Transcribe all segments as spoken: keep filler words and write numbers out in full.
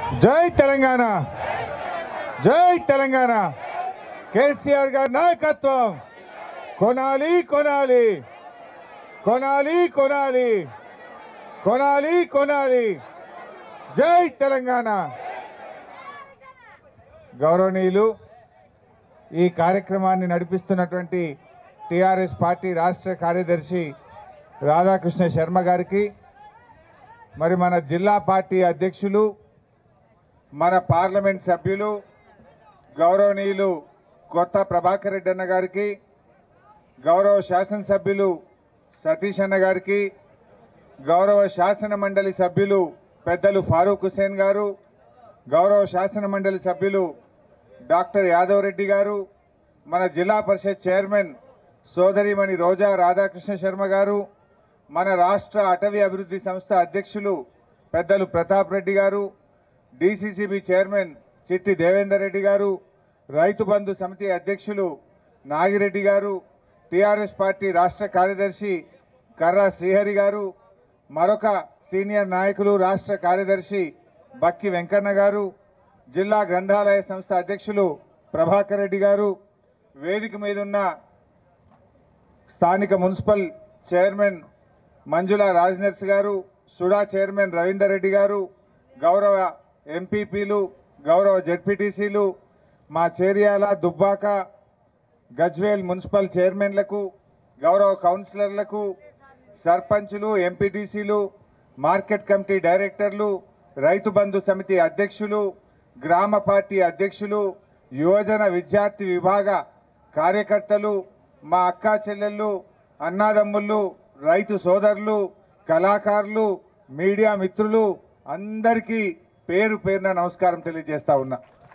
జై తెలంగాణ, జై తెలంగాణ. కేసీఆర్ గారి నాయకత్వం కొనాలి కొనాలి కొనాలి కొనాలి కొనాలి కొనాలి. జై తెలంగాణ. గౌరవనీయులు, ఈ కార్యక్రమాన్ని నడిపిస్తున్నటువంటి టిఆర్ఎస్ పార్టీ రాష్ట్ర కార్యదర్శి రాధాకృష్ణ శర్మ గారికి, మరి మన జిల్లా పార్టీ అధ్యక్షులు, మన పార్లమెంట్ సభ్యులు గౌరవనీయులు కొత్త ప్రభాకర్ రెడ్డి అన్న గారికి, గౌరవ శాసనసభ్యులు సతీష్ అన్న గారికి, గౌరవ శాసన మండలి సభ్యులు పెద్దలు ఫారూక్ హుసేన్ గారు, గౌరవ శాసన మండలి సభ్యులు డాక్టర్ యాదవ్ రెడ్డి గారు, మన జిల్లా పరిషత్ చైర్మన్ సోదరిమణి రోజా రాధాకృష్ణ శర్మ గారు, మన రాష్ట్ర అటవీ అభివృద్ధి సంస్థ అధ్యక్షులు పెద్దలు ప్రతాప్ రెడ్డి గారు, డీసీసీబీ చైర్మన్ చిట్టి దేవేందర్ రెడ్డి గారు, రైతు బంధు సమితి అధ్యక్షులు నాగిరెడ్డి గారు, టీఆర్ఎస్ పార్టీ రాష్ట్ర కార్యదర్శి కర్రా శ్రీహరి గారు, మరొక సీనియర్ నాయకులు రాష్ట్ర కార్యదర్శి బక్కి వెంకన్న గారు, జిల్లా గ్రంథాలయ సంస్థ అధ్యక్షులు ప్రభాకర్ రెడ్డి గారు, వేదిక మీద ఉన్న స్థానిక మున్సిపల్ చైర్మన్ మంజుల రాజ్నర్స్ గారు, సుడా చైర్మన్ రవీందర్ రెడ్డి గారు, గౌరవ ఎంపీపీలు, గౌరవ జెడ్పీటీసీలు, మా చేర్యాల దుబ్బాక గజ్వేల్ మున్సిపల్ చైర్మన్లకు, గౌరవ కౌన్సిలర్లకు, సర్పంచులు, ఎంపీటీసీలు, మార్కెట్ కమిటీ డైరెక్టర్లు, రైతు బంధు సమితి అధ్యక్షులు, గ్రామ పార్టీ అధ్యక్షులు, యువజన విద్యార్థి విభాగ కార్యకర్తలు, మా అక్కా చెల్లెళ్ళు, అన్నాదమ్ముళ్ళు, రైతు సోదరులు, కళాకారులు, మీడియా మిత్రులు అందరికీ పేరు పేరున నమస్కారం తెలియజేస్తా ఉన్నా.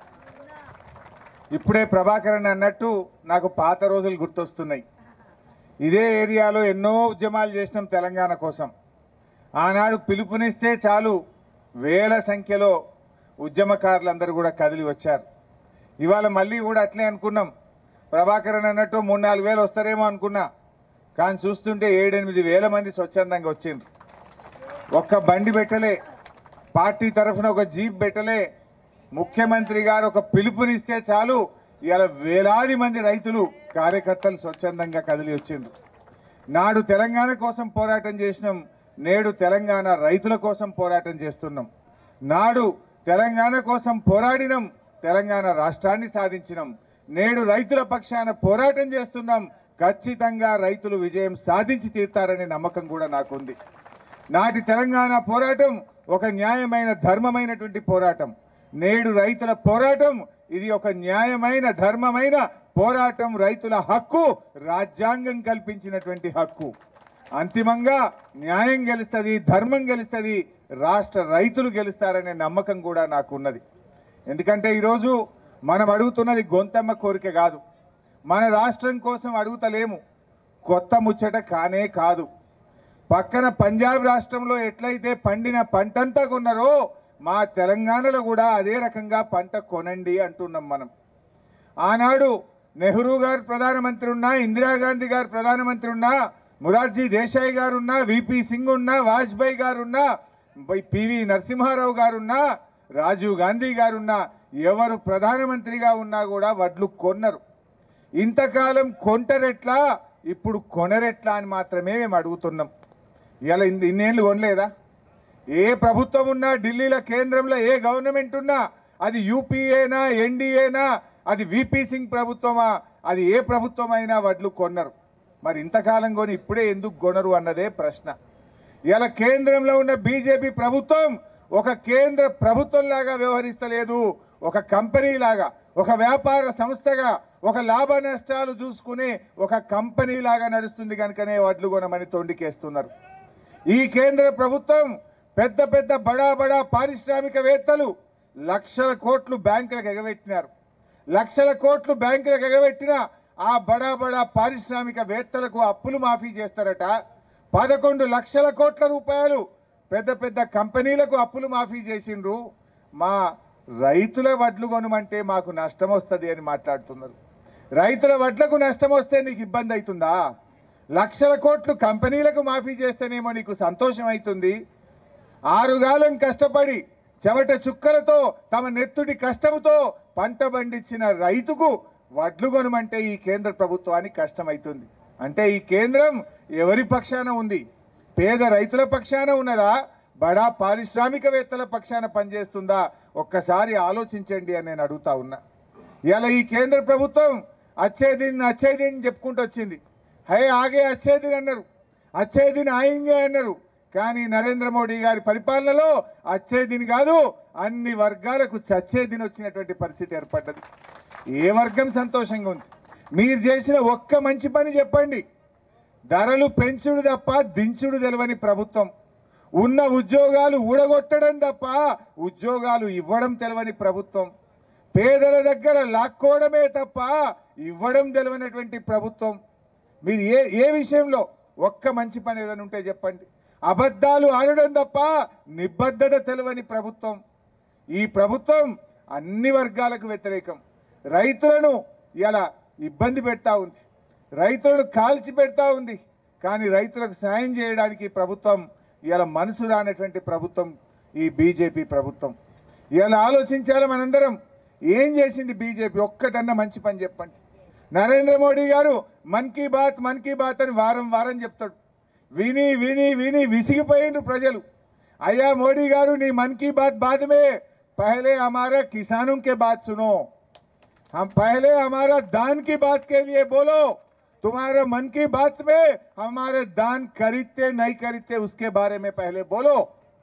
ఇప్పుడే ప్రభాకరన్ అన్నట్టు నాకు పాత రోజులు గుర్తొస్తున్నాయి. ఇదే ఏరియాలో ఎన్నో ఉద్యమాలు చేసినాం తెలంగాణ కోసం. ఆనాడు పిలుపునిస్తే చాలు వేల సంఖ్యలో ఉద్యమకారులందరూ కూడా కదిలి వచ్చారు. ఇవాళ మళ్ళీ కూడా అట్లే అనుకున్నాం, ప్రభాకరన్ అన్నట్టు మూడు నాలుగు వేలు వస్తారేమో అనుకున్నా, కానీ చూస్తుంటే ఏడెనిమిది వేల మంది స్వచ్ఛందంగా వచ్చిండ్రు. ఒక్క బండి పెట్టలే, పార్టీ తరఫున ఒక జీప్ పెట్టలే, ముఖ్యమంత్రి గారు ఒక పిలుపునిస్తే చాలు ఇవాళ వేలాది మంది రైతులు కార్యకర్తలు స్వచ్ఛందంగా కదిలి వచ్చిండ్రు. నాడు తెలంగాణ కోసం పోరాటం చేసినాం, నేడు తెలంగాణ రైతుల కోసం పోరాటం చేస్తున్నాం. నాడు తెలంగాణ కోసం పోరాడినాం, తెలంగాణ రాష్ట్రాన్ని సాధించినాం. నేడు రైతుల పక్షాన పోరాటం చేస్తున్నాం. ఖచ్చితంగా రైతులు విజయం సాధించి తీర్తారనే నమ్మకం కూడా నాకుంది. నాటి తెలంగాణ పోరాటం ఒక న్యాయమైన ధర్మమైనటువంటి పోరాటం. నేడు రైతుల పోరాటం ఇది ఒక న్యాయమైన ధర్మమైన పోరాటం. రైతుల హక్కు రాజ్యాంగం కల్పించినటువంటి హక్కు. అంతిమంగా న్యాయం గెలుస్తుంది, ధర్మం గెలుస్తుంది, రాష్ట్ర రైతులు గెలుస్తారనే నమ్మకం కూడా నాకున్నది. ఎందుకంటే ఈరోజు మనం అడుగుతున్నది గొంతమ్మ కోరిక కాదు, మన రాష్ట్రం కోసం అడుగుతలేము, కొత్త ముచ్చట కానే కాదు. పక్కన పంజాబ్ రాష్ట్రంలో ఎట్లయితే పండిన పంటంతా కొన్నారో మా తెలంగాణలో కూడా అదే రకంగా పంట కొనండి అంటున్నాం మనం. ఆనాడు నెహ్రూ గారు ప్రధానమంత్రి ఉన్నా, ఇందిరాగాంధీ గారు ప్రధానమంత్రి ఉన్నా, మొరార్జీ దేశాయ్ గారు ఉన్నా, విపి సింగ్ ఉన్నా, వాజ్పేయి గారు ఉన్నా, పివి నరసింహారావు గారున్నా, రాజీవ్ గాంధీ గారున్నా, ఎవరు ప్రధానమంత్రిగా ఉన్నా కూడా వడ్లు కొన్నారు. ఇంతకాలం కొంటరెట్లా, ఇప్పుడు కొనరెట్లా అని మాత్రమే మేము అడుగుతున్నాం. ఇలా ఇన్నేళ్ళు కొనలేదా? ఏ ప్రభుత్వం ఉన్నా, ఢిల్లీలో కేంద్రంలో ఏ గవర్నమెంట్ ఉన్నా, అది యూపీఏనా, ఎన్డీఏనా, అది విపి సింగ్ ప్రభుత్వమా, అది ఏ ప్రభుత్వం అయినా వడ్లు కొన్నారు. మరి ఇంతకాలం కొని ఇప్పుడే ఎందుకు కొనరు అన్నదే ప్రశ్న. ఇలా కేంద్రంలో ఉన్న బీజేపీ ప్రభుత్వం ఒక కేంద్ర ప్రభుత్వం లాగా వ్యవహరిస్తలేదు, ఒక కంపెనీ లాగా, ఒక వ్యాపార సంస్థగా, ఒక లాభ నష్టాలు చూసుకునే ఒక కంపెనీ లాగా నడుస్తుంది. కనుకనే వడ్లు కొనమని తొండికేస్తున్నారు. ఈ కేంద్ర ప్రభుత్వం పెద్ద పెద్ద బడా బడా పారిశ్రామికవేత్తలు లక్షల కోట్లు బ్యాంకులకు ఎగబెట్టినారు. లక్షల కోట్లు బ్యాంకులకు ఎగబెట్టిన ఆ బడా బడా పారిశ్రామికవేత్తలకు అప్పులు మాఫీ చేస్తారట. పదకొండు లక్షల కోట్ల రూపాయలు పెద్ద పెద్ద కంపెనీలకు అప్పులు మాఫీ చేసిండ్రు. మా రైతుల వడ్లు కొనమంటే మాకు నష్టం వస్తుంది అని మాట్లాడుతున్నారు. రైతుల వడ్లకు నష్టం వస్తే నీకు ఇబ్బంది అవుతుందా? లక్షల కోట్లు కంపెనీలకు మాఫీ చేస్తేనేమో నీకు సంతోషం అవుతుంది. ఆరుగాలం కష్టపడి చెమట చుక్కలతో తమ నెత్తుడి కష్టముతో పంట పండించిన రైతుకు వడ్లు కొనమంటే ఈ కేంద్ర ప్రభుత్వానికి కష్టమవుతుంది. అంటే ఈ కేంద్రం ఎవరి పక్షాన ఉంది? పేద రైతుల పక్షాన ఉన్నదా? బడా పారిశ్రామికవేత్తల పక్షాన పనిచేస్తుందా? ఒక్కసారి ఆలోచించండి అని నేను అడుగుతా ఉన్నా. ఇలా ఈ కేంద్ర ప్రభుత్వం అచ్చేదిన్ అచ్చేదిన్ చెప్పుకుంటూ వచ్చింది. హే ఆగే అచ్చేదిన్ అన్నారు, అచ్చేదిన్ ఆయింగే అన్నారు. కానీ నరేంద్ర మోడీ గారి పరిపాలనలో అచ్చేదిన్ కాదు, అన్ని వర్గాలకు చచ్చేదిన్ వచ్చినటువంటి పరిస్థితి ఏర్పడ్డది. ఏ వర్గం సంతోషంగా ఉంది? మీరు చేసిన ఒక్క మంచి పని చెప్పండి. ధరలు పెంచుడు తప్ప దించుడు తెలవని ప్రభుత్వం, ఉన్న ఉద్యోగాలు ఊడగొట్టడం తప్ప ఉద్యోగాలు ఇవ్వడం తెలవని ప్రభుత్వం, పేదల దగ్గర లాక్కోవడమే తప్ప ఇవ్వడం తెలవనటువంటి ప్రభుత్వం. మీరు ఏ ఏ విషయంలో ఒక్క మంచి పని ఏదైనా ఉంటే చెప్పండి. అబద్ధాలు ఆడడం తప్ప నిబద్ధత తెలవని ప్రభుత్వం. ఈ ప్రభుత్వం అన్ని వర్గాలకు వ్యతిరేకం. రైతులను ఇలా ఇబ్బంది పెడతా ఉంది, రైతులను కాల్చి పెడతా ఉంది. కానీ రైతులకు సాయం చేయడానికి ప్రభుత్వం ఇలా మనసు రానటువంటి ప్రభుత్వం ఈ బీజేపీ ప్రభుత్వం. ఇలా ఆలోచించాలి మనందరం. ఏం చేసింది బీజేపీ? ఒక్కటన్నా మంచి పని చెప్పండి. నరేంద్ర మోడీ గారు మన్ కీ బాత్ మన్ కీ బాత్ అని వారం వారం చెప్తాడు. విని విని విని విసిగిపోయిండ్రు ప్రజలు. అయ్యా మోడీ గారు, నీ మన్ కీ బాత్ బాద్ మే పहले हमारा किसानों के बात सुनो, हम पहले हमारा दान की बात के लिए बोलो. तुम्हारे मन की बात में हमारे दान खरीदते नहीं खरीदते उसके बारे में पहले बोलो.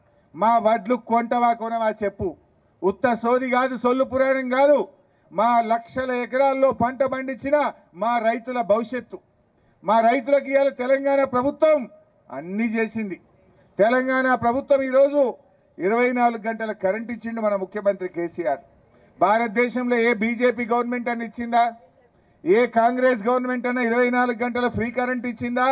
మా వడ్లు కొంటవా కొనవా చెప్పు. ఉత్త సోది కాదు, సొల్లు పురాణం కాదు. మా లక్షల ఎకరాల్లో పంట పండించిన మా రైతుల భవిష్యత్తు, మా రైతులకు ఇవాళ తెలంగాణ ప్రభుత్వం అన్ని చేసింది. తెలంగాణ ప్రభుత్వం ఈరోజు ఇరవై నాలుగు గంటల కరెంట్ ఇచ్చిండు మన ముఖ్యమంత్రి కేసీఆర్. భారతదేశంలో ఏ బీజేపీ గవర్నమెంట్ అని ఇచ్చిందా? ఏ కాంగ్రెస్ గవర్నమెంట్ అన్న ఇరవై నాలుగు గంటల ఫ్రీ కరెంట్ ఇచ్చిందా?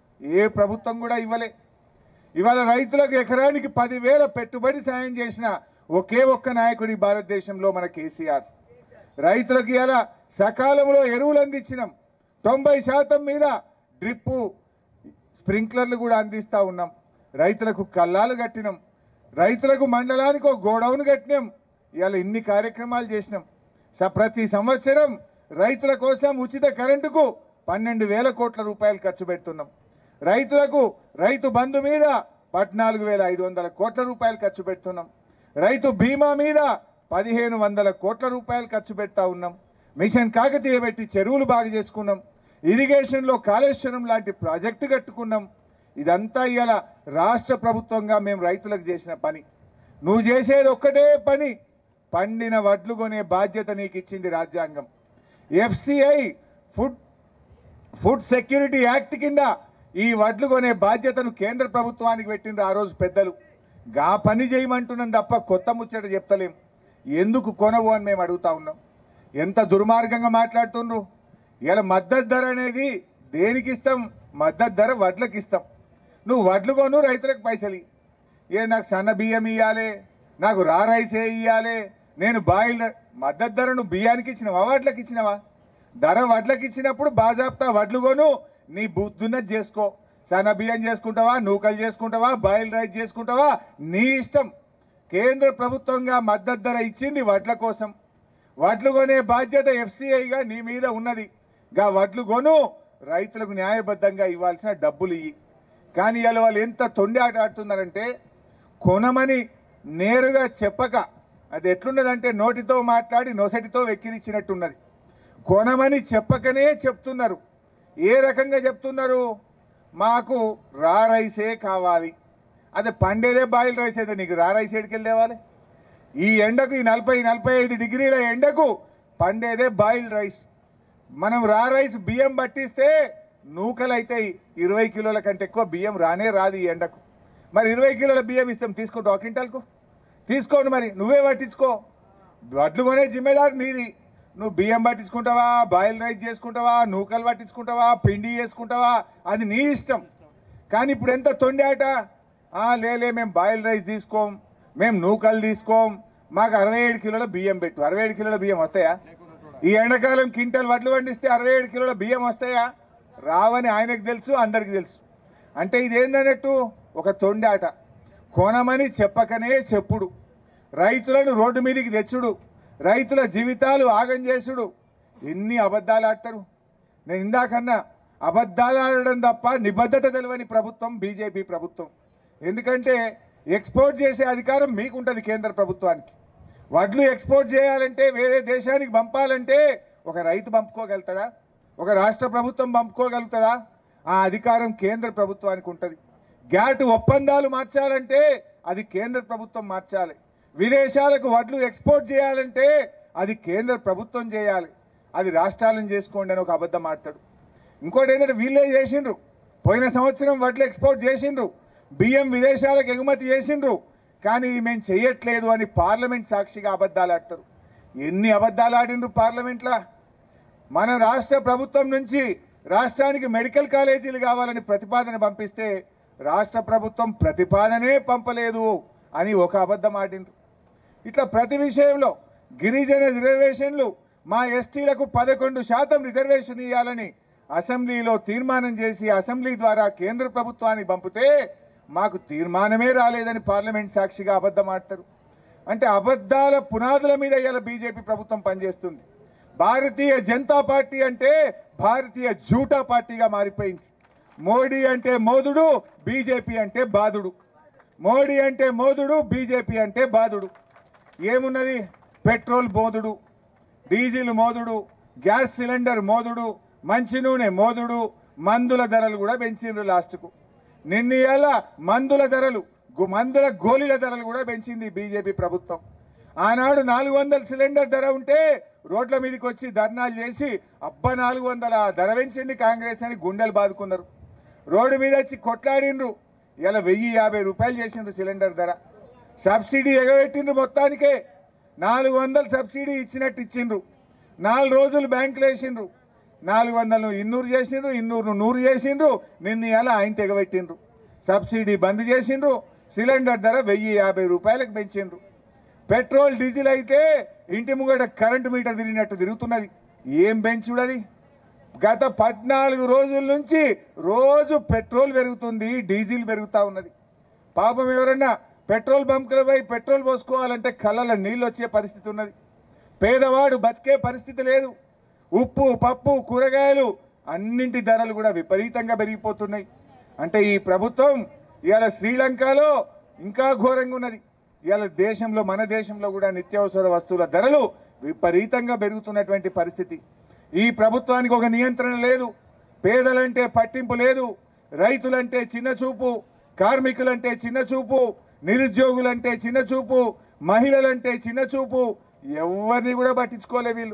ఏ ప్రభుత్వం కూడా ఇవ్వలే. ఇవాళ రైతులకు ఎకరానికి పదివేల పెట్టుబడి సాయం చేసిన ఒకే ఒక్క నాయకుడి భారతదేశంలో మన కేసీఆర్. రైతులకు ఇలా సకాలంలో ఎరువులు అందించినాం. తొంభై శాతం మీద డ్రిప్పు స్ప్రింక్లర్లు కూడా అందిస్తూ ఉన్నాం. రైతులకు కల్లాలు కట్టినాం. రైతులకు మండలానికి ఒక గోడౌన్ కట్టినాం. ఇవాళ ఇన్ని కార్యక్రమాలు చేసినాం. ప్రతి సంవత్సరం రైతుల కోసం ఉచిత కరెంటుకు పన్నెండు వేల కోట్ల రూపాయలు ఖర్చు పెడుతున్నాం. రైతులకు రైతు బంధు మీద పద్నాలుగు వేల ఐదు వందల కోట్ల రూపాయలు ఖర్చు పెడుతున్నాం. రైతు బీమా మీద పదిహేను వందల కోట్ల రూపాయలు ఖర్చు పెడతా ఉన్నాం. మిషన్ కాకతీయ పెట్టి చెరువులు బాగు చేసుకున్నాం. ఇరిగేషన్లో కాళేశ్వరం లాంటి ప్రాజెక్టు కట్టుకున్నాం. ఇదంతా ఇవాళ రాష్ట్ర ప్రభుత్వంగా మేము రైతులకు చేసిన పని. నువ్వు చేసేది ఒక్కటే పని, పండిన వడ్లు కొనే బాధ్యత నీకు ఇచ్చింది రాజ్యాంగం. FCI food food security act కింద ఈ వడ్లు కొనే బాధ్యతను కేంద్ర ప్రభుత్వానికి పెట్టిండ్రు ఆ రోజు పెద్దలు. గా పని చేయమంటున్నాం తప్ప కొత్త ముచ్చట చెప్తలేం. ఎందుకు కొనవు అని మేము అడుగుతా ఉన్నాం. ఎంత దుర్మార్గంగా మాట్లాడుతుండ్రు. ఇలా మద్దతు ధర అనేది దేనికి ఇస్తాం? మద్దతు ధర వడ్లకు ఇస్తాం. నువ్వు వడ్లు కొను, రైతులకు పైసలు. ఏ నాకు సన్న బియ్యం ఇవ్వాలి, నాకు రా రైసే ఇవ్వాలి, నేను బాయిల్ మద్దతు ధర నువ్వు బియ్యానికి ఇచ్చినవా, వడ్లకు ఇచ్చినవా? ధర వడ్లకు ఇచ్చినప్పుడు బాజాప్తా వడ్లు కొను, నీ బుద్ధున్నది చేసుకో. సన్న బియ్యం చేసుకుంటావా, నూకలు చేసుకుంటావా, బాయిల్ రైస్ చేసుకుంటావా, నీ ఇష్టం. కేంద్ర ప్రభుత్వంగా మద్దతు ధర ఇచ్చింది వడ్ల కోసం. వడ్లు కొనే బాధ్యత ఎఫ్సిఐగా నీ మీద ఉన్నది. గా వడ్లు కొను, రైతులకు న్యాయబద్ధంగా ఇవ్వాల్సిన డబ్బులు ఇయ్యి. కానీ ఇలా వాళ్ళు ఎంత తొండి ఆట ఆడుతున్నారంటే, కొనమని నేరుగా చెప్పక, అది ఎట్లున్నదంటే నోటితో మాట్లాడి నొసటితో వెక్కిరిచ్చినట్టున్నది. కొనమని చెప్పకనే చెప్తున్నారు. ఏ రకంగా చెప్తున్నారు? మాకు రా రైసే కావాలి. అదే పండేదే బాయిల్ రైస్ అయితే నీకు రా రైస్ ఎడికెళ్ళి తేవాలి? ఈ ఎండకు, ఈ నలభై నలభై ఐదు డిగ్రీల ఎండకు పండేదే బాయిల్ రైస్. మనం రా రైస్ బియ్యం పట్టిస్తే నూకలు అవుతాయి. ఇరవై కిలోల కంటే ఎక్కువ బియ్యం రానే రాదు ఈ ఎండకు. మరి ఇరవై కిలోల బియ్యం ఇస్తాం, తీసుకుంటావు ఒక క్వింటాల్కు? తీసుకోండి, మరి నువ్వే పట్టించుకో. వడ్లు కొనే జిమ్మేదారు నీది. నువ్వు బియ్యం పట్టించుకుంటావా, బాయిల్ రైస్ చేసుకుంటావా, నూకలు పట్టించుకుంటావా, పిండి చేసుకుంటావా, అది నీ ఇష్టం. కానీ ఇప్పుడు ఎంత తొండి ఆట. లేలే మేము బాయిల్ రైస్ తీసుకోం, మేము నూకలు తీసుకోం, మాకు అరవై ఏడు కిలోల బియ్యం పెట్టు. అరవై ఏడు కిలోల బియ్యం వస్తాయా? ఈ ఎండాకాలం క్వింటల్ వడ్లు పండిస్తే అరవై ఏడు కిలోల బియ్యం వస్తాయా? రావని ఆయనకు తెలుసు, అందరికి తెలుసు. అంటే ఇది ఏందన్నట్టు ఒక తొండి ఆట. కొనమని చెప్పకనే చెప్పుడు. రైతులను రోడ్డు మీదకి తెచ్చుడు, రైతుల జీవితాలు ఆగం చేసుడు, ఎన్ని అబద్ధాలు ఆడతారు. నేను ఇందాకన్నా అబద్ధాలు ఆడడం తప్ప నిబద్ధత తెలియని ప్రభుత్వం బీజేపీ ప్రభుత్వం. ఎందుకంటే ఎక్స్పోర్ట్ చేసే అధికారం మీకుంటుంది కేంద్ర ప్రభుత్వానికి. వడ్లు ఎక్స్పోర్ట్ చేయాలంటే, వేరే దేశానికి పంపాలంటే ఒక రైతు పంపుకోగలుగుతాడా? ఒక రాష్ట్ర ప్రభుత్వం పంపుకోగలుగుతాడా? ఆ అధికారం కేంద్ర ప్రభుత్వానికి ఉంటుంది. గ్యాట్ ఒప్పందాలు మార్చాలంటే అది కేంద్ర ప్రభుత్వం మార్చాలి. విదేశాలకు వడ్లు ఎక్స్పోర్ట్ చేయాలంటే అది కేంద్ర ప్రభుత్వం చేయాలి. అది రాష్ట్రాలను చేసుకోండి అని ఒక అబద్ధం ఆడతాడు. ఇంకోటి ఏంటంటే వీళ్ళే చేసిండ్రు, పోయిన సంవత్సరం వడ్లు ఎక్స్పోర్ట్ చేసిండ్రు, బియ్యం విదేశాలకు ఎగుమతి చేసిండ్రు, కానీ మేము చెయ్యట్లేదు అని పార్లమెంట్ సాక్షిగా అబద్ధాలు ఆడతారు. ఎన్ని అబద్ధాలు ఆడిండ్రు పార్లమెంట్లో. మన రాష్ట్ర ప్రభుత్వం నుంచి రాష్ట్రానికి మెడికల్ కాలేజీలు కావాలని ప్రతిపాదన పంపిస్తే రాష్ట్ర ప్రభుత్వం ప్రతిపాదనే పంపలేదు అని ఒక అబద్ధం ఆడిండ్రు. ఇట్లా ప్రతి విషయంలో గిరిజన రిజర్వేషన్లు, మా ఎస్టీలకు పదకొండు శాతం రిజర్వేషన్ ఇవ్వాలని అసెంబ్లీలో తీర్మానం చేసి అసెంబ్లీ ద్వారా కేంద్ర ప్రభుత్వానికి పంపితే మాకు తీర్మానమే రాలేదని పార్లమెంట్ సాక్షిగా అబద్ధం ఆడతారు. అంటే అబద్ధాల పునాదుల మీద ఇలా బీజేపీ ప్రభుత్వం పనిచేస్తుంది. భారతీయ జనతా పార్టీ అంటే భారతీయ జూటా పార్టీగా మారిపోయింది. మోడీ అంటే మోదుడు, బీజేపీ అంటే బాదుడు. మోడీ అంటే మోదుడు, బీజేపీ అంటే బాదుడు. ఏమున్నది? పెట్రోల్ మోదుడు, డీజిల్ మోదుడు, గ్యాస్ సిలిండర్ మోదుడు, మంచి నూనె మోదుడు, మందుల ధరలు కూడా పెంచిండ్రు లాస్ట్కు. నిన్న మందుల ధరలు, మందుల గోళీల ధరలు కూడా పెంచింది బీజేపీ ప్రభుత్వం. ఆనాడు నాలుగు వందల సిలిండర్ ధర ఉంటే రోడ్ల మీదకి వచ్చి ధర్నాలు చేసి అబ్బా నాలుగు వందల ధర పెంచింది కాంగ్రెస్ అని గుండెలు బాదుకున్నారు. రోడ్డు మీద వచ్చి కొట్లాడిండ్రు. ఇలా వెయ్యి యాభై రూపాయలు చేసిండ్రు సిలిండర్ ధర. సబ్సిడీ ఎగబెట్టిండ్రు. మొత్తానికే నాలుగు వందలు సబ్సిడీ ఇచ్చినట్టు ఇచ్చిండ్రు. నాలుగు రోజులు బ్యాంకులు వేసిండ్రు. నాలుగు వందలను ఇన్నూరు చేసిండ్రు, ఇన్నూరు నూరు చేసిండ్రు. నిన్న ఇలా ఆయన తెగబెట్టిండ్రు. సబ్సిడీ బంద్ చేసిండ్రు. సిలిండర్ ధర వెయ్యి యాభై రూపాయలకు పెంచిండ్రు. పెట్రోల్ డీజిల్ అయితే ఇంటి ముంగట కరెంటు మీటర్ తిరిగినట్టు తిరుగుతున్నది. ఏం పెంచుడది? గత పద్నాలుగు రోజుల నుంచి రోజు పెట్రోల్ పెరుగుతుంది, డీజిల్ పెరుగుతూ ఉన్నది. పాపం ఎవరన్నా పెట్రోల్ బంకుల పోయి పెట్రోల్ పోసుకోవాలంటే కళ్ళలో నీళ్ళు వచ్చే పరిస్థితి ఉన్నది. పేదవాడు బతికే పరిస్థితి లేదు. ఉప్పు, పప్పు, కూరగాయలు అన్నింటి ధరలు కూడా విపరీతంగా పెరిగిపోతున్నాయి. అంటే ఈ ప్రభుత్వం ఇవాళ శ్రీలంకలో ఇంకా ఘోరంగా ఉన్నది. ఇవాళ దేశంలో, మన దేశంలో కూడా నిత్యావసర వస్తువుల ధరలు విపరీతంగా పెరుగుతున్నటువంటి పరిస్థితి. ఈ ప్రభుత్వానికి ఒక నియంత్రణ లేదు. పేదలంటే పట్టింపు లేదు. రైతులంటే చిన్న చూపు, కార్మికులంటే చిన్న చూపు, నిరుద్యోగులంటే చిన్న చూపు, మహిళలంటే చిన్న చూపు. ఎవరిని కూడా పట్టించుకోలే వీళ్ళు.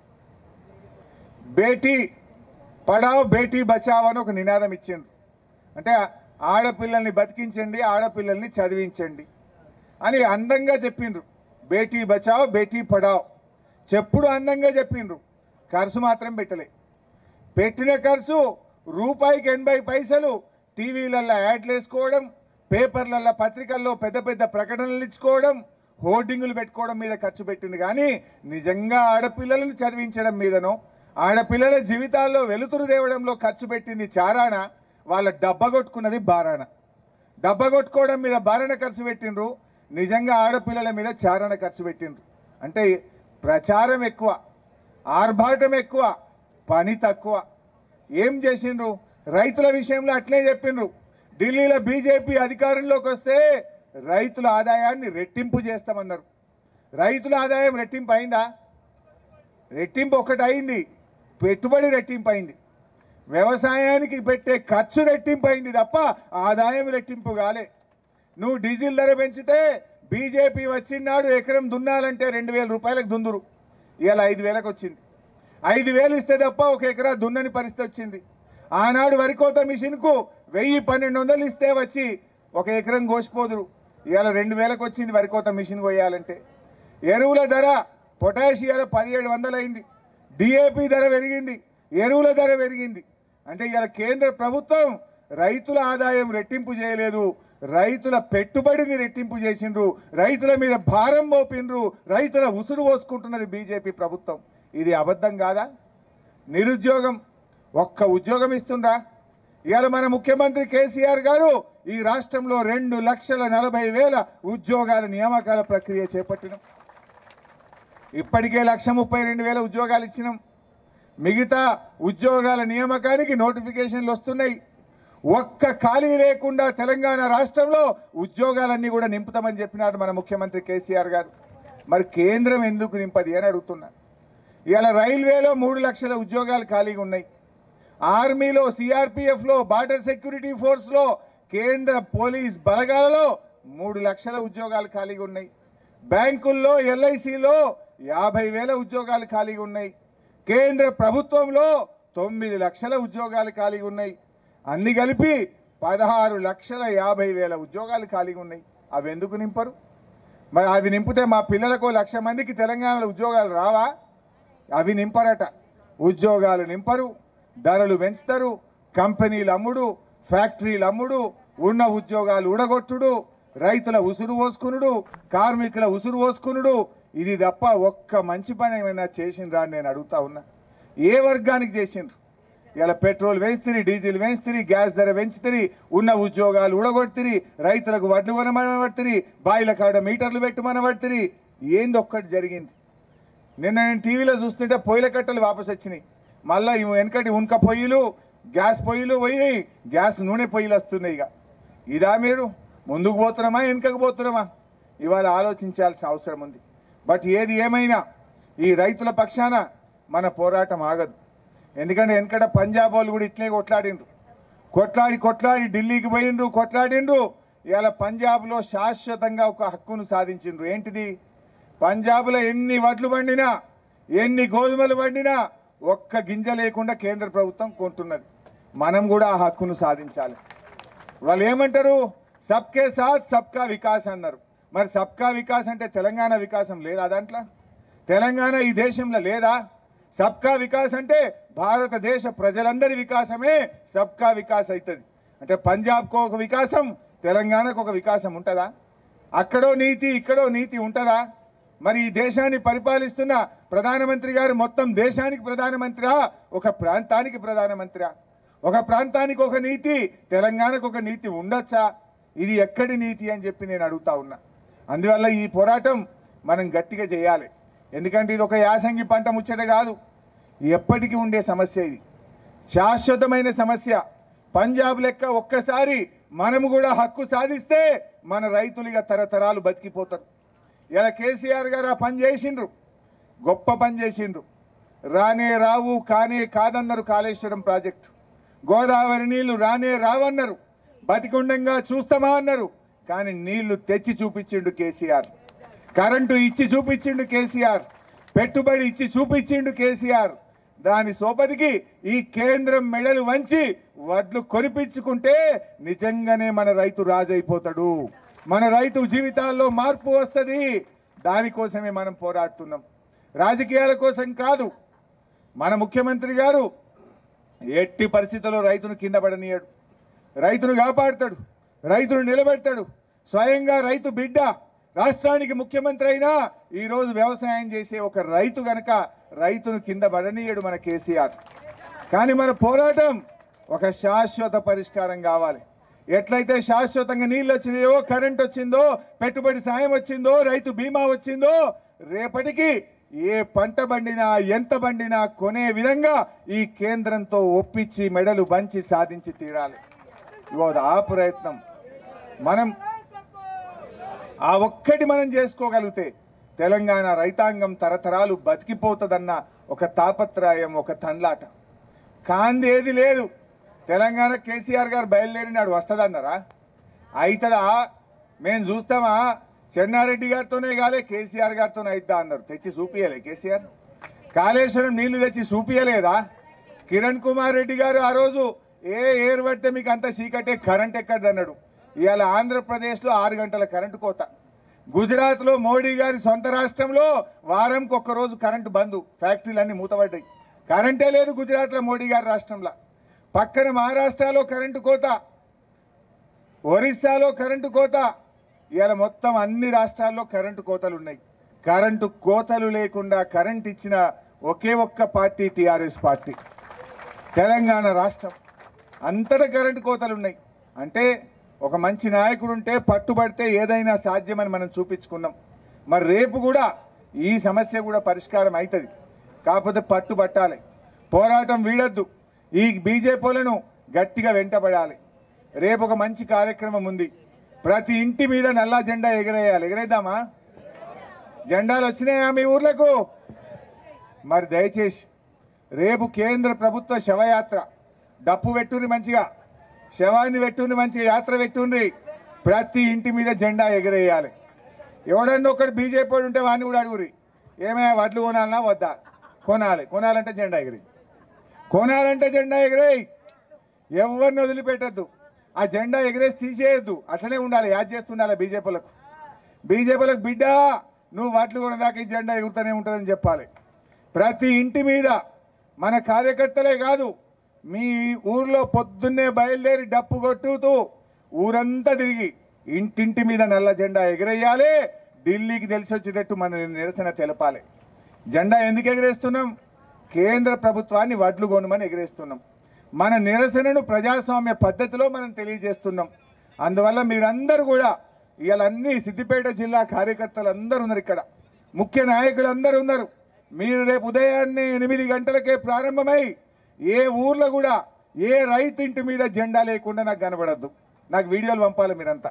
బేటీ పడావ్ బేటీ బచావ్ అని ఒక నినాదం ఇచ్చిండ్రు. అంటే ఆడపిల్లల్ని బతికించండి, ఆడపిల్లల్ని చదివించండి అని అందంగా చెప్పిండ్రు. బేటీ బచావ్ బేటీ పడావ్ చెప్పుడు అందంగా చెప్పిండ్రు. ఖర్చు మాత్రం పెట్టలే. పెట్టిన ఖర్చు రూపాయికి ఎనభై పైసలు టీవీలల్లో యాడ్లు వేసుకోవడం, పేపర్లల్లో పత్రికల్లో పెద్ద పెద్ద ప్రకటనలు ఇచ్చుకోవడం, హోర్డింగులు పెట్టుకోవడం మీద ఖర్చు పెట్టింది. కానీ నిజంగా ఆడపిల్లలను చదివించడం మీదనో, ఆడపిల్లల జీవితాల్లో వెలుతురు తేవడంలో ఖర్చు పెట్టింది చారాన, వాళ్ళ డబ్బగొట్టుకున్నది బారాన. డబ్బగొట్టుకోవడం మీద బారాన ఖర్చు పెట్టిండ్రు. నిజంగా ఆడపిల్లల మీద చారాన ఖర్చు పెట్టిండ్రు. అంటే ప్రచారం ఎక్కువ, ఆర్భాటం ఎక్కువ, పని తక్కువ. ఏం చేసిండ్రు? రైతుల విషయంలో అట్లే చెప్పిండ్రు. ఢిల్లీలో బీజేపీ అధికారంలోకి వస్తే రైతుల ఆదాయాన్ని రెట్టింపు చేస్తామన్నారు. రైతుల ఆదాయం రెట్టింపు అయిందా? రెట్టింపు ఒకటి అయింది, పెట్టుబడి రెట్టింపు అయింది. వ్యవసాయానికి పెట్టే ఖర్చు రెట్టింపు అయింది తప్ప ఆదాయం రెట్టింపు కాలే. నువ్వు డీజిల్ ధర పెంచితే బీజేపీ వచ్చినాడు ఎకరం దున్నాలంటే రెండు వేల రూపాయలకు దుందురు. ఇవాళ ఐదు వేలకు వచ్చింది. ఐదు వేలు ఇస్తే తప్ప ఒక ఎకరా దున్నని పరిస్థితి వచ్చింది. ఆనాడు వరికోత మిషన్కు వెయ్యి పన్నెండు వందలు ఇస్తే వచ్చి ఒక ఎకరం కోసిపోదురు. ఇవాళ రెండు వేలకు వచ్చింది వరికోత మిషన్ కొయ్యాలంటే. ఎరువుల ధర పొటాషియాల పదిహేడు వందలు అయింది. డిఏపి ధర పెరిగింది, ఎరువుల ధర పెరిగింది. అంటే ఇవాళ కేంద్ర ప్రభుత్వం రైతుల ఆదాయం రెట్టింపు చేయలేదు, రైతుల పెట్టుబడిని రెట్టింపు చేసిండ్రు, రైతుల మీద భారం మోపిండ్రు, రైతుల ఉసురు పోసుకుంటున్నది బీజేపీ ప్రభుత్వం. ఇది అబద్ధం కాదా? నిరుద్యోగం ఒక్క ఉద్యోగం ఇస్తుందా? ఇవాళ మన ముఖ్యమంత్రి కేసీఆర్ గారు ఈ రాష్ట్రంలో రెండు లక్షల నలభై వేల ఉద్యోగాల నియామకాల ప్రక్రియ చేపట్టినాం. ఇప్పటికే లక్ష ముప్పై రెండు వేల ఉద్యోగాలు ఇచ్చినాం. మిగతా ఉద్యోగాల నియామకానికి నోటిఫికేషన్లు వస్తున్నాయి. ఒక్క ఖాళీ లేకుండా తెలంగాణ రాష్ట్రంలో ఉద్యోగాలన్నీ కూడా నింపుతామని చెప్పినాడు మన ముఖ్యమంత్రి కేసీఆర్ గారు. మరి కేంద్రం ఎందుకు నింపది అని అడుగుతున్నా. ఇవాళ రైల్వేలో మూడు లక్షల ఉద్యోగాలు ఖాళీగా ఉన్నాయి. ఆర్మీలో, సిఆర్పిఎఫ్లో, బార్డర్ సెక్యూరిటీ ఫోర్స్లో, కేంద్ర పోలీస్ బలగాలలో మూడు లక్షల ఉద్యోగాలు ఖాళీగా ఉన్నాయి. బ్యాంకుల్లో, ఎల్ఐసిలో యాభై వేల ఉద్యోగాలు ఖాళీగా ఉన్నాయి. కేంద్ర ప్రభుత్వంలో తొమ్మిది లక్షల ఉద్యోగాలు ఖాళీగా ఉన్నాయి. అన్ని కలిపి పదహారు లక్షల యాభై వేల ఉద్యోగాలు ఖాళీగా ఉన్నాయి. అవి ఎందుకు నింపరు? మరి అవి నింపితే మా పిల్లలకు లక్ష మందికి తెలంగాణలో ఉద్యోగాలు రావా? అవి నింపరట. ఉద్యోగాలు నింపరు, ధరలు పెంచుతారు, కంపెనీలు అమ్ముడు, ఫ్యాక్టరీలు అమ్ముడు, ఉన్న ఉద్యోగాలు ఊడగొట్టుడు, రైతుల ఉసురు పోసుకునుడు, కార్మికుల ఉసురు పోసుకునుడు. ఇది తప్ప ఒక్క మంచి పని ఏమైనా చేసిండ్రా అని నేను అడుగుతా ఉన్నా. ఏ వర్గానికి చేసిండ్రు? ఇలా పెట్రోల్ వేస్తురి, డీజిల్ వేస్తురి, గ్యాస్ ధర పెంచుతురి, ఉన్న ఉద్యోగాలు ఊడగొడుతురి, రైతులకు వడ్లు కొనమనబడుతురి, బాయిల కాడ మీటర్లు పెట్టుమనబడుతురి. ఏంది ఒక్కటి జరిగింది? నిన్న నేను టీవీలో చూస్తుంటే పొయ్యిల కట్టలు వాపసు వచ్చినాయి. మళ్ళీ వెనకటి ఉనక పొయ్యిలు, గ్యాస్ పొయ్యిలు పోయి గ్యాస్ నూనె పొయ్యిలు వస్తున్నాయి. ఇక ఇదా మీరు ముందుకు పోతున్నామా వెనుకకు పోతున్నామా? ఇవాళ ఆలోచించాల్సిన అవసరం ఉంది. బట్ ఏది ఏమైనా ఈ రైతుల పక్షాన మన పోరాటం ఆగదు. ఎందుకంటే వెనకట పంజాబ్ వాళ్ళు కూడా ఇట్లే కొట్లాడిండ్రు. కొట్లాడి కొట్లాడి ఢిల్లీకి పోయిండ్రు, కొట్లాడిండ్రు. ఇవాళ పంజాబ్లో శాశ్వతంగా ఒక హక్కును సాధించిండ్రు. ఏంటిది? పంజాబ్లో ఎన్ని వడ్లు పండినా, ఎన్ని గోధుమలు పండినా ఒక్క గింజ లేకుండా కేంద్ర ప్రభుత్వం కొంటున్నది. మనం కూడా ఆ హక్కును సాధించాలి. వాళ్ళు ఏమంటారు? సబ్కే సాత్ సబ్కా వికాస్ అన్నారు. మరి సబ్కా వికాస్ అంటే తెలంగాణ వికాసం లేదా? దాంట్లో తెలంగాణ ఈ దేశంలో లేదా? సబ్కా వికాస్ అంటే భారతదేశ ప్రజలందరి వికాసమే సబ్కా వికాస్ అవుతుంది. అంటే పంజాబ్కు ఒక వికాసం, తెలంగాణకు ఒక వికాసం ఉంటుందా? అక్కడో నీతి, ఇక్కడో నీతి ఉంటుందా? మరి ఈ దేశాన్ని పరిపాలిస్తున్న ప్రధానమంత్రి గారు మొత్తం దేశానికి ప్రధానమంత్రా, ఒక ప్రాంతానికి ప్రధానమంత్రా? ఒక ప్రాంతానికి ఒక నీతి, తెలంగాణకు ఒక నీతి ఉండొచ్చా? ఇది ఎక్కడి నీతి అని చెప్పి నేను అడుగుతా ఉన్నా. అందువల్ల ఈ పోరాటం మనం గట్టిగా చేయాలి. ఎందుకంటే ఇది ఒక యాసంగి పంట ముచ్చట కాదు, ఎప్పటికీ ఉండే సమస్య. ఇది శాశ్వతమైన సమస్య. పంజాబ్ లెక్క ఒక్కసారి మనము కూడా హక్కు సాధిస్తే మన రైతులుగా తరతరాలు బతికిపోతారు. ఇలా కేసీఆర్ గారు ఆ పని చేసిండ్రు, గొప్ప పని చేసిండ్రు. రానే రావు, కానే కాదన్నారు కాళేశ్వరం ప్రాజెక్టు. గోదావరి నీళ్లు రానే రావన్నారు, బతికుండంగా చూస్తామా అన్నారు. కానీ నీళ్లు తెచ్చి చూపించిండు కేసీఆర్, కరెంటు ఇచ్చి చూపించిండు కేసీఆర్, పెట్టుబడి ఇచ్చి చూపించిండు కేసీఆర్. దాని సోపతికి ఈ కేంద్రం మెడలు వంచి వడ్లు కొనిపించుకుంటే నిజంగానే మన రైతు రాజైపోతాడు, మన రైతు జీవితాల్లో మార్పు వస్తుంది. దానికోసమే మనం పోరాడుతున్నాం, రాజకీయాల కోసం కాదు. మన ముఖ్యమంత్రి గారు ఎట్టి పరిస్థితుల్లో రైతును కింద పడనీయడు, రైతును కాపాడుతాడు, రైతును నిలబెడతాడు. స్వయంగా రైతు బిడ్డ రాష్ట్రానికి ముఖ్యమంత్రి అయినా ఈరోజు వ్యవసాయం చేసే ఒక రైతు గనక రైతును కింద పడనీయడు మన కేసీఆర్. కానీ మన పోరాటం ఒక శాశ్వత పరిష్కారం కావాలి. ఎట్లయితే శాశ్వతంగా నీళ్ళు వచ్చినాయో, కరెంట్ వచ్చిందో, పెట్టుబడి సాయం వచ్చిందో, రైతు బీమా వచ్చిందో, రేపటికి ఏ పంట బండినా ఎంత బండినా కొనే విధంగా ఈ కేంద్రంతో ఒప్పించి మెడలు బంచి సాధించి తీరాలి. ఇవాళ ఆ ప్రయత్నం మనం ఆ ఒక్కటి మనం చేసుకోగలిగితే తెలంగాణ రైతాంగం తరతరాలు బతికిపోతుందన్న ఒక తాపత్రయం, ఒక తన్లాట. కాంది ఏది లేదు. తెలంగాణ కేసీఆర్ గారు బయలుదేరినాడు, వస్తుందన్నారా? అవుతుందా? మేము చూస్తామా? చెన్నారెడ్డి గారితోనే కాలే, కేసీఆర్ గారితోనే అయిద్దా అన్నారు. తెచ్చి చూపియలే కేసీఆర్. కాళేశ్వరం నీళ్లు తెచ్చి చూపియలేదా? కిరణ్ కుమార్ రెడ్డి గారు ఆ రోజు ఏ ఏరు పడితే మీకు అంత చీకటే, కరెంట్ ఎక్కడన్నాడు. ఇవాళ ఆంధ్రప్రదేశ్లో ఆరు గంటల కరెంటు కోత. గుజరాత్లో మోడీ గారి సొంత రాష్ట్రంలో వారంకి ఒక్కరోజు కరెంటు బంద్, ఫ్యాక్టరీలన్నీ మూతపడ్డాయి, కరెంటే లేదు గుజరాత్లో మోడీ గారి రాష్ట్రంలో. పక్కన మహారాష్ట్రలో కరెంటు కోత, ఒరిస్సాలో కరెంటు కోత. ఇవాళ మొత్తం అన్ని రాష్ట్రాల్లో కరెంటు కోతలు ఉన్నాయి. కరెంటు కోతలు లేకుండా కరెంట్ ఇచ్చిన ఒకే ఒక్క పార్టీ టీఆర్ఎస్ పార్టీ. తెలంగాణ రాష్ట్రం అంతటా కరెంటు కోతలు ఉన్నాయి. అంటే ఒక మంచి నాయకుడు ఉంటే పట్టుబడితే ఏదైనా సాధ్యమని మనం చూపించుకున్నాం. మరి రేపు కూడా ఈ సమస్య కూడా పరిష్కారం అవుతుంది. కాకపోతే పట్టుబట్టాలి, పోరాటం వీడద్దు, ఈ బీజేపీలను గట్టిగా వెంటబడాలి. రేపు ఒక మంచి కార్యక్రమం ఉంది. ప్రతి ఇంటి మీద నల్ల జెండా ఎగరేయాలి. ఎగరేద్దామా? జెండాలు వచ్చినాయా మీ ఊర్లకు? మరి దయచేసి రేపు కేంద్ర ప్రభుత్వ శవయాత్ర, డప్పు పెట్టుండ్రి, మంచిగా శవాన్ని పెట్టుండ్రి, మంచిగా యాత్ర పెట్టుండ్రి. ప్రతి ఇంటి మీద జెండా ఎగరేయాలి. ఎవడన్నా ఒకటి బీజేపీ వాడు ఉంటే వాడిని కూడా అడుగురి, ఏమైనా వడ్లు కొనాలన్నా వద్దా? కొనాలి. కొనాలంటే జెండా ఎగిరి, కొనాలంటే జెండా ఎగిరేయి. ఎవరిని వదిలిపెట్టద్దు. ఆ జెండా ఎగిరేసి తీసేయద్దు, అట్లనే ఉండాలి. యాద్ చేస్తుండాలి బీజేపీలకు. బీజేపీలకు బిడ్డ నువ్వు వడ్లు కొనేదాకా ఈ జెండా ఎగురుతూనే ఉంటుందని చెప్పాలి. ప్రతి ఇంటి మీద మన కార్యకర్తలే కాదు, మీ ఊర్లో పొద్దున్నే బయలుదేరి డప్పు కొట్టుతూ ఊరంతా తిరిగి ఇంటింటి మీద నల్ల జెండా ఎగరేయాలి. ఢిల్లీకి తెలిసి వచ్చేటట్టు మన నిరసన తెలపాలి. జెండా ఎందుకు ఎగరేస్తున్నాం? కేంద్ర ప్రభుత్వాన్ని వడ్లు కొనమని ఎగరేస్తున్నాం. మన నిరసనను ప్రజాస్వామ్య పద్ధతిలో మనం తెలియజేస్తున్నాం. అందువల్ల మీరందరూ కూడా ఇవాళ అన్ని సిద్దిపేట జిల్లా కార్యకర్తలు అందరూ ఉన్నారు, ఇక్కడ ముఖ్య నాయకులు అందరూ ఉన్నారు. మీరు రేపు ఉదయాన్నే ఎనిమిది గంటలకే ప్రారంభమై ఏ ఊర్లో కూడా ఏ రైతు ఇంటి మీద జెండా లేకుండా నాకు కనబడద్దు. నాకు వీడియోలు పంపాలి మీరంతా.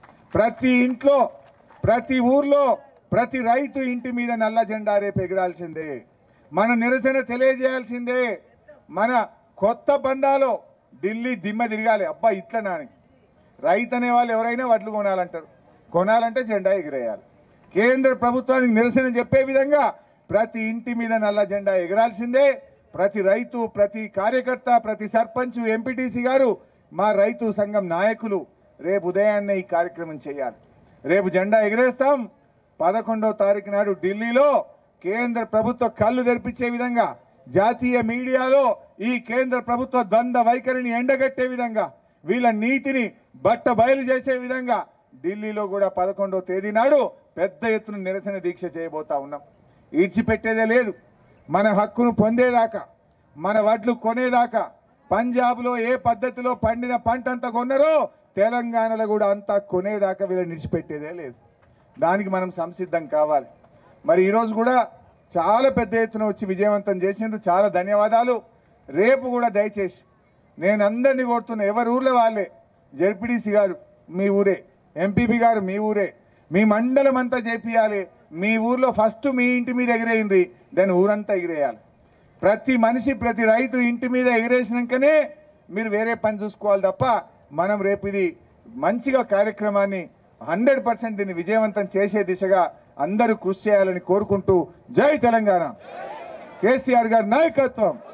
ప్రతి ఇంట్లో, ప్రతి ఊర్లో, ప్రతి రైతు ఇంటి మీద నల్ల జెండా రేపు ఎగరాల్సిందే. మన నిరసన తెలియజేయాల్సిందే. మన కొత్త బంధాలో ఢిల్లీ దిమ్మ తిరగాలి. అబ్బా ఇట్లా నాని రైతు అనే వాళ్ళు ఎవరైనా వడ్లు కొనాలంటారు, కొనాలంటే జెండా ఎగిరేయాలి. కేంద్ర ప్రభుత్వానికి నిరసన చెప్పే విధంగా ప్రతి ఇంటి మీద నల్ల జెండా ఎగరాల్సిందే. ప్రతి రైతు, ప్రతి కార్యకర్త, ప్రతి సర్పంచ్, ఎంపీటీసీ గారు, మా రైతు సంఘం నాయకులు రేపు ఉదయాన్నే ఈ కార్యక్రమం చేయాలి. రేపు జెండా ఎగరేస్తాం. పదకొండవ తారీఖు నాడు ఢిల్లీలో కేంద్ర ప్రభుత్వ కళ్ళు తెరిపించే విధంగా, జాతీయ మీడియాలో ఈ కేంద్ర ప్రభుత్వ ద్వంద్వ వైఖరిని ఎండగట్టే విధంగా, వీళ్ళ నీతిని బట్ట బయలు చేసే విధంగా ఢిల్లీలో కూడా పదకొండవ తేదీ నాడు పెద్ద ఎత్తున నిరసన దీక్ష చేయబోతా ఉన్నాం. ఈడ్చిపెట్టేదే లేదు. మన హక్కును పొందేదాకా, మన వడ్లు కొనేదాకా, పంజాబ్లో ఏ పద్ధతిలో పండిన పంట అంతా కొన్నారో తెలంగాణలో కూడా అంతా కొనేదాకా వీళ్ళని నిడిచిపెట్టేదే లేదు. దానికి మనం సంసిద్ధం కావాలి. మరి ఈరోజు కూడా చాలా పెద్ద ఎత్తున వచ్చి విజయవంతం చేసిండ్రు, చాలా ధన్యవాదాలు. రేపు కూడా దయచేసి నేను అందరినీ కోరుతున్నా, ఎవరి ఊర్లో వాళ్ళే, జెడ్పీటీసీ గారు మీ ఊరే, ఎంపీపీ గారు మీ ఊరే, మీ మండలం అంతా చేపియాలి. మీ ఊర్లో ఫస్ట్ మీ ఇంటి మీద ఎగిరేయండి, దాన్ని ఊరంతా ఎగిరేయాలి. ప్రతి మనిషి, ప్రతి రైతు ఇంటి మీద ఎగిరేసినాకనే మీరు వేరే పని చూసుకోవాలి తప్ప, మనం రేపు ఇది మంచిగా కార్యక్రమాన్ని హండ్రెడ్ పర్సెంట్ దీన్ని విజయవంతం చేసే దిశగా అందరూ కృషి చేయాలని కోరుకుంటూ, జై తెలంగాణ, కేసీఆర్ గారి నాయకత్వం.